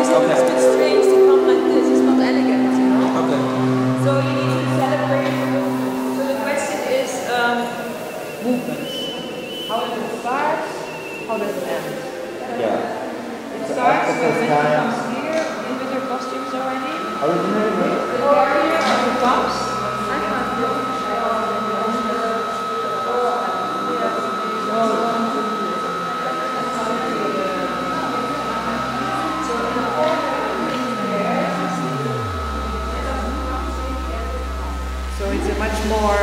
otherwise it looks a bit strange to come like this. It's not elegant, you know? Okay. So you need to celebrate the movement. So the question is movement. How does it start? How does it end? Yeah. It starts when it comes here, in with your costumes already. Originally? Or here on the tops. So it's a much more